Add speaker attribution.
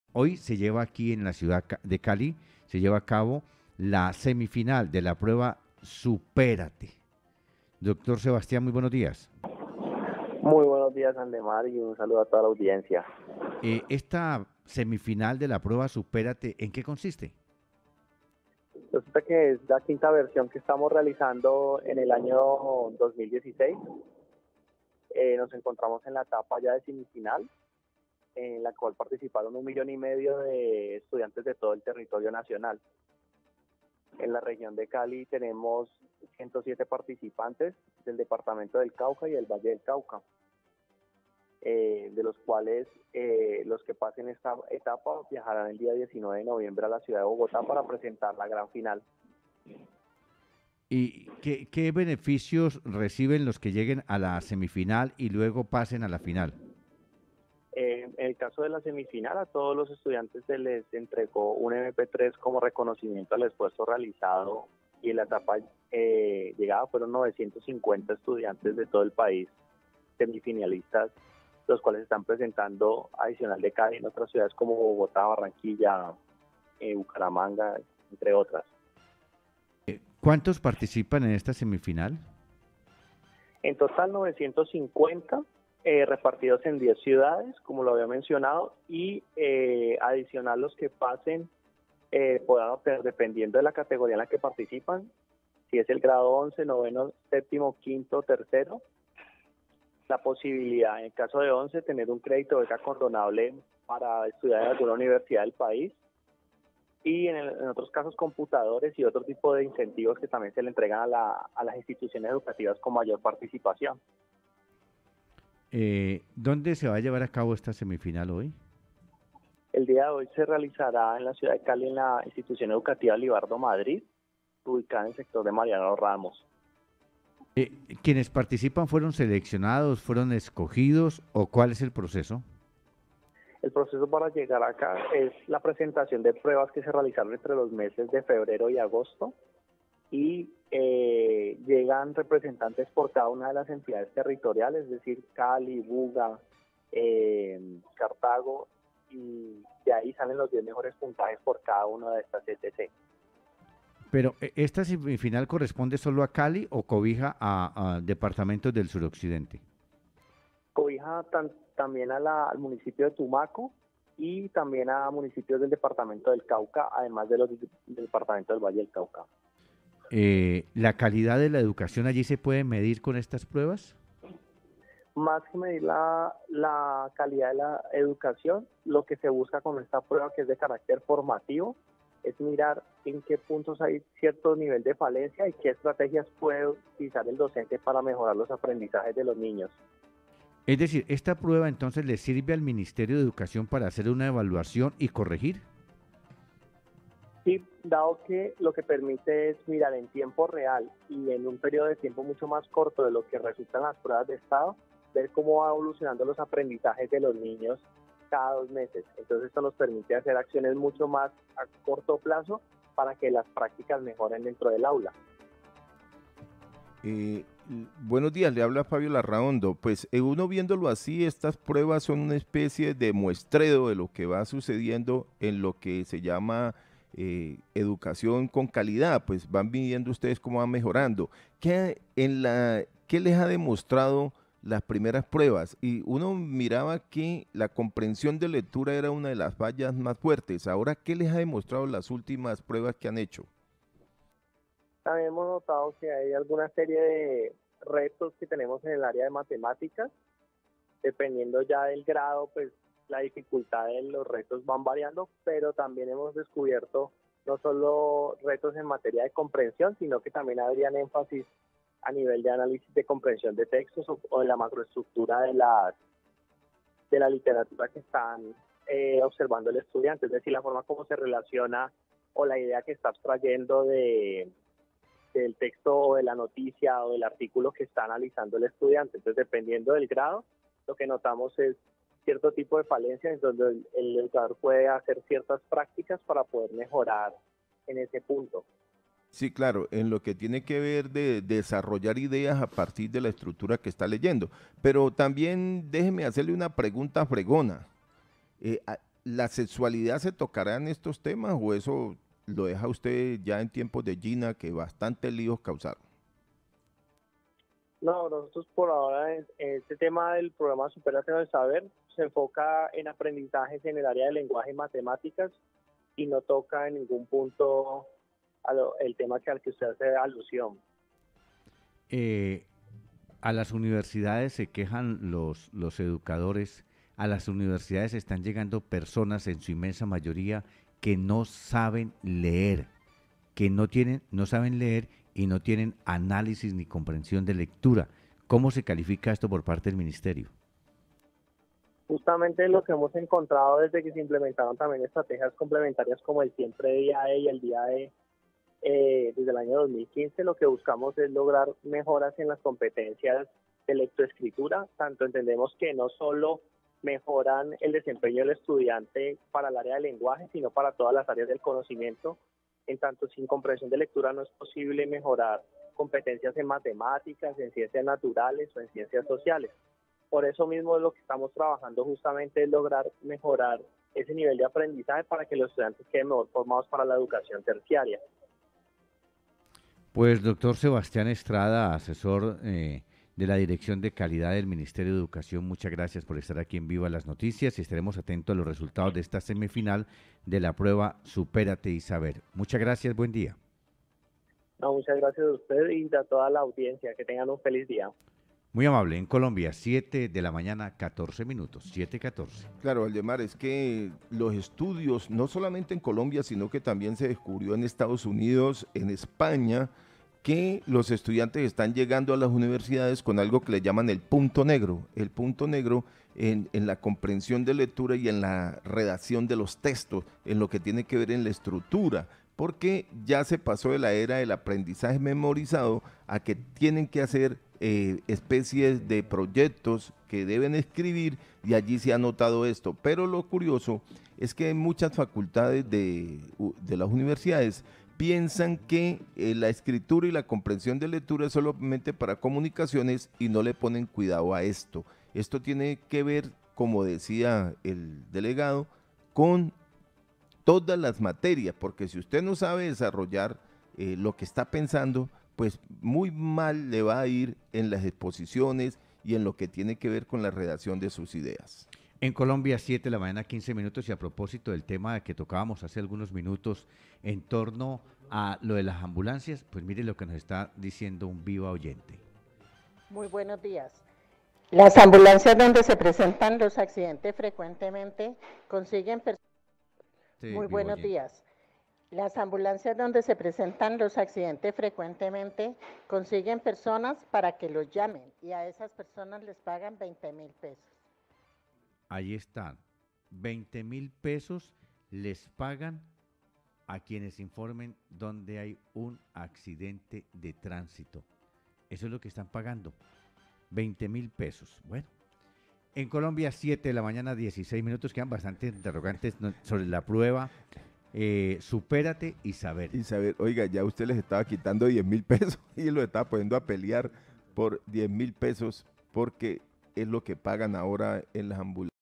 Speaker 1: Hoy se lleva aquí en la ciudad de Cali, se lleva a cabo la semifinal de la prueba Supérate. Doctor Sebastián, muy buenos días.
Speaker 2: Muy buenos días, Andemar, y un saludo a toda la audiencia.
Speaker 1: Esta semifinal de la prueba Supérate, ¿en qué consiste?
Speaker 2: Resulta que es la quinta versión que estamos realizando en el año 2016. Nos encontramos en la etapa ya de semifinal, en la cual participaron 1,5 millones de estudiantes de todo el territorio nacional. En la región de Cali tenemos 107 participantes del departamento del Cauca y del Valle del Cauca. De los cuales los que pasen esta etapa viajarán el día 19 de noviembre a la ciudad de Bogotá para presentar la gran final.
Speaker 1: ¿Y qué beneficios reciben los que lleguen a la semifinal y luego pasen a la final?
Speaker 2: En el caso de la semifinal, a todos los estudiantes se les entregó un MP3 como reconocimiento al esfuerzo realizado, y en la etapa llegada fueron 950 estudiantes de todo el país, semifinalistas, los cuales están presentando adicional de Cali en otras ciudades como Bogotá, Barranquilla, Bucaramanga, entre otras.
Speaker 1: ¿Cuántos participan en esta semifinal?
Speaker 2: En total 950, repartidos en 10 ciudades, como lo había mencionado, y adicional los que pasen podrán obtener, dependiendo de la categoría en la que participan, si es el grado 11, noveno, séptimo, quinto, tercero, la posibilidad, en el caso de 11, tener un crédito de beca condonable para estudiar en alguna universidad del país, y en otros casos computadores y otro tipo de incentivos que también se le entregan a las instituciones educativas con mayor participación.
Speaker 1: ¿Dónde se va a llevar a cabo esta semifinal hoy?
Speaker 2: El día de hoy se realizará en la ciudad de Cali, en la institución educativa Libardo Madrid, ubicada en el sector de Mariano Ramos.
Speaker 1: ¿Quienes participan fueron seleccionados, fueron escogidos o cuál es el proceso?
Speaker 2: El proceso para llegar acá es la presentación de pruebas que se realizaron entre los meses de febrero y agosto, y llegan representantes por cada una de las entidades territoriales, es decir, Cali, Buga, Cartago, y de ahí salen los 10 mejores puntajes por cada una de estas ETC.
Speaker 1: Pero ¿esta semifinal corresponde solo a Cali o cobija a departamentos del suroccidente?
Speaker 2: Cobija también al municipio de Tumaco y también a municipios del departamento del Cauca, además de los del departamento del Valle del Cauca.
Speaker 1: ¿La calidad de la educación allí se puede medir con estas pruebas?
Speaker 2: Más que medir la calidad de la educación, lo que se busca con esta prueba, que es de carácter formativo, es mirar en qué puntos hay cierto nivel de falencia y qué estrategias puede utilizar el docente para mejorar los aprendizajes de los niños.
Speaker 1: Es decir, ¿esta prueba entonces le sirve al Ministerio de Educación para hacer una evaluación y corregir?
Speaker 2: Sí, dado que lo que permite es mirar en tiempo real y en un periodo de tiempo mucho más corto de lo que resultan las pruebas de estado, ver cómo va evolucionando los aprendizajes de los niños cada 2 meses. Entonces esto nos permite hacer acciones mucho más a corto plazo para que las prácticas mejoren dentro del aula.
Speaker 3: Buenos días, le habla Fabio Larraondo. Pues uno viéndolo así, estas pruebas son una especie de muestreo de lo que va sucediendo en lo que se llama educación con calidad. Pues van viendo ustedes cómo van mejorando. ¿Qué les ha demostrado las primeras pruebas? Y uno miraba que la comprensión de lectura era una de las fallas más fuertes. Ahora, ¿qué les ha demostrado las últimas pruebas que han hecho?
Speaker 2: También hemos notado que hay alguna serie de retos que tenemos en el área de matemáticas. Dependiendo ya del grado, pues la dificultad de los retos van variando, pero también hemos descubierto no solo retos en materia de comprensión, sino que también habrían énfasis a nivel de análisis de comprensión de textos o de la macroestructura de la literatura que están observando el estudiante, es decir, la forma como se relaciona o la idea que está abstrayendo del texto o de la noticia o del artículo que está analizando el estudiante. Entonces, dependiendo del grado, lo que notamos es cierto tipo de falencia en donde el educador puede hacer ciertas prácticas para poder mejorar en ese punto.
Speaker 3: Sí, claro, en lo que tiene que ver de desarrollar ideas a partir de la estructura que está leyendo. Pero también déjeme hacerle una pregunta fregona. ¿La sexualidad se tocará en estos temas o eso lo deja usted ya en tiempos de Gina, que bastante líos causaron?
Speaker 2: No, nosotros por ahora, este tema del programa Supérate del Saber se enfoca en aprendizajes en el área de lenguaje y matemáticas y no toca en ningún punto el tema al que usted hace alusión.
Speaker 1: A las universidades se quejan los educadores, a las universidades están llegando personas en su inmensa mayoría que no saben leer, que no saben leer y no tienen análisis ni comprensión de lectura. ¿Cómo se califica esto por parte del ministerio?
Speaker 2: Justamente lo que hemos encontrado desde que se implementaron también estrategias complementarias como el Siempre Día E y el Día E, desde el año 2015, lo que buscamos es lograr mejoras en las competencias de lectoescritura. Tanto entendemos que no solo mejoran el desempeño del estudiante para el área del lenguaje, sino para todas las áreas del conocimiento. En tanto, sin comprensión de lectura no es posible mejorar competencias en matemáticas, en ciencias naturales o en ciencias sociales. Por eso mismo lo que estamos trabajando justamente es lograr mejorar ese nivel de aprendizaje para que los estudiantes queden mejor formados para la educación terciaria.
Speaker 1: Pues doctor Sebastián Estrada, asesor de la Dirección de Calidad del Ministerio de Educación, muchas gracias por estar aquí en Viva las Noticias y estaremos atentos a los resultados de esta semifinal de la prueba Supérate y Saber. Muchas gracias, buen día.
Speaker 2: No, muchas gracias a usted y a toda la audiencia. Que tengan un feliz día.
Speaker 1: Muy amable. En Colombia, 7 de la mañana, 14 minutos, 7:14.
Speaker 3: Claro, Valdemar, es que los estudios, no solamente en Colombia, sino que también se descubrió en Estados Unidos, en España, que los estudiantes están llegando a las universidades con algo que le llaman el punto negro en la comprensión de lectura y en la redacción de los textos, en lo que tiene que ver en la estructura, porque ya se pasó de la era del aprendizaje memorizado a que tienen que hacer especies de proyectos que deben escribir y allí se ha notado esto. Pero lo curioso es que en muchas facultades de las universidades piensan que la escritura y la comprensión de lectura es solamente para comunicaciones y no le ponen cuidado a esto. Esto tiene que ver, como decía el delegado, con todas las materias, porque si usted no sabe desarrollar lo que está pensando, pues muy mal le va a ir en las exposiciones y en lo que tiene que ver con la redacción de sus ideas.
Speaker 1: En Colombia, 7 de la mañana, 15 minutos, y a propósito del tema que tocábamos hace algunos minutos en torno a lo de las ambulancias, pues mire lo que nos está diciendo un viva oyente.
Speaker 4: Muy buenos días. Las ambulancias donde se presentan los accidentes frecuentemente consiguen personas. Muy buenos días. Las ambulancias donde se presentan los accidentes frecuentemente consiguen personas para que los llamen y a esas personas les pagan 20.000 pesos.
Speaker 1: Ahí están, 20.000 pesos les pagan a quienes informen donde hay un accidente de tránsito. Eso es lo que están pagando, 20.000 pesos. Bueno, en Colombia, 7 de la mañana, 16 minutos, quedan bastantes interrogantes sobre la prueba. Supérate y Saber.
Speaker 3: Y Saber, oiga, ya usted les estaba quitando 10.000 pesos y lo estaba poniendo a pelear por 10.000 pesos porque es lo que pagan ahora en las ambulancias.